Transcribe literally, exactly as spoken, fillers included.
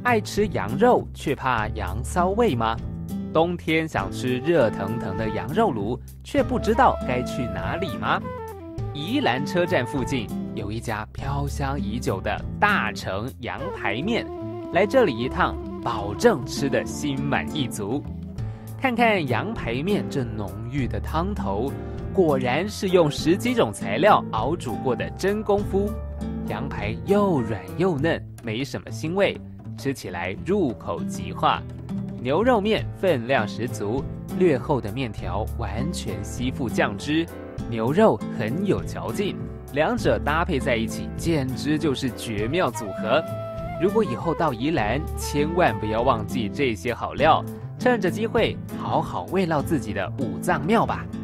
爱吃羊肉却怕羊骚味吗？冬天想吃热腾腾的羊肉炉，却不知道该去哪里吗？宜兰车站附近有一家飘香已久的大成羊排面，来这里一趟，保证吃得心满意足。看看羊排面这浓郁的汤头，果然是用十几种材料熬煮过的真功夫。羊排又软又嫩，没什么腥味，吃起来入口即化。牛肉面分量十足，略厚的面条完全吸附酱汁，牛肉很有嚼劲，两者搭配在一起，简直就是绝妙组合。如果以后到宜兰，千万不要忘记这些好料，趁着机会好好慰劳自己的五脏庙吧。